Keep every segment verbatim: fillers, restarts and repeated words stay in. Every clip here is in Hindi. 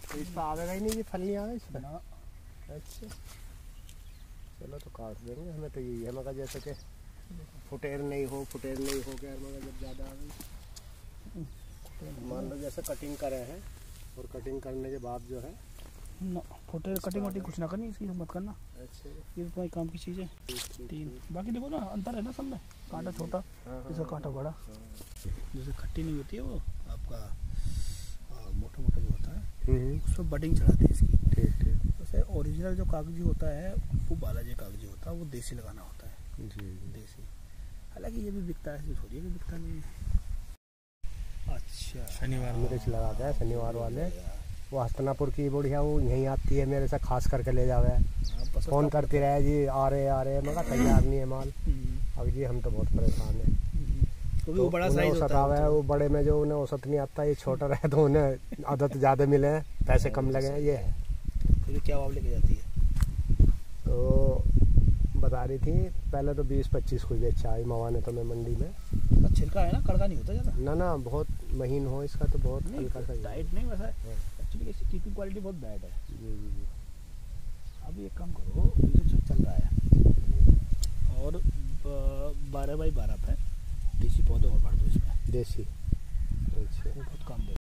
तो इस पर आवेगा ही नहीं, ये फल नहीं आवे इस पर। अच्छा चलो तो काट देंगे। हमें तो यही है मगर जैसे कि फुटेर नहीं हो, फुटेर नहीं हो गया मगर जब ज़्यादा आ गई, मान लो जैसे कटिंग करे हैं और कटिंग करने के बाद जो है ना फुटेर कटिंग वटिंग कुछ ना करनी, इसकी मत करना। अच्छा ये तो तुम्हारी काम की चीज़ है। तीन बाकी देखो ना अंतर है ना सब में, कांटा छोटा इसका कांटा बड़ा। जैसे खट्टी नहीं होती है वो आपका मोटा मोटा जो होता है उसमें बडिंग चढ़ाते हैं इसकी। ठीक ठीक। जैसे ओरिजिनल जो कागजी होता है वो बालाजी कागजी होता है, वो देसी लगाना होता है जी देसी। हालांकि ये भी बिकता है, थोड़ी है कि बिकता नहीं है। अच्छा शनिवार मिर्च लगा गया शनिवार वाले, वो हस्तनापुर की बढ़िया, वो यहीं आती है मेरे से खास करके ले जावे। फ़ोन करती रहे जी आ रहे आ रहे, मगर तैयार नहीं है माल। अब जी हम तो बहुत परेशान हैं। तो वो बड़ा साइज होता है, वो बड़े में जो उन्हें औसत नहीं आता, ये छोटा रहे तो उन्हें आदत ज़्यादा मिले, पैसे कम लगे, ये है। फिर क्या भाव लेके जाती है? तो बता रही थी पहले तो बीस पच्चीस को बेचा आई मवाने तो मैं मंडी में। इसका छिलका है ना, कड़का नहीं होता ज़्यादा ना ना बहुत महीन हो इसका, तो बहुत हल्का सा टाइट नहीं, वैसा एक्चुअली इसकी कीपिंग क्वालिटी बहुत बैड है। जी जी जी। अभी एक काम करो, ये जो चल रहा है और बारह बाई बारह पे देसी पौधे और भर दो इसमें। देसी अच्छा बहुत काम दे।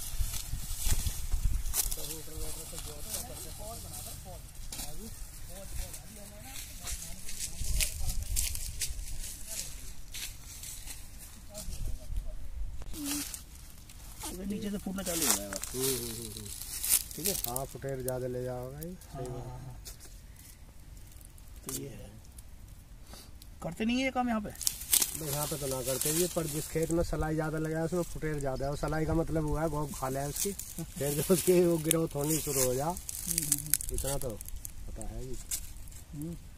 नीचे से फूटना चालू हो जाएगा। ठीक है। हाँ फुटेर ज़्यादा ले जाओगा ये। सही बात। तो ये है, करते नहीं है ये काम यहाँ पे। यहाँ पे तो ना करते ये, पर जिस खेत में सलाई ज़्यादा लगा है उसमें फुटेर ज़्यादा है। और सलाई का मतलब हुआ है घोंप खा लिया है उसकी, फिर जो उसकी वो ग्रोथ होनी शुरू हो जा, इतना तो पता है जी।